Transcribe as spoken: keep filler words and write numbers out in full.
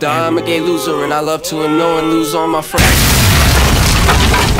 I'm a gay loser and I love to annoy and lose all my friends.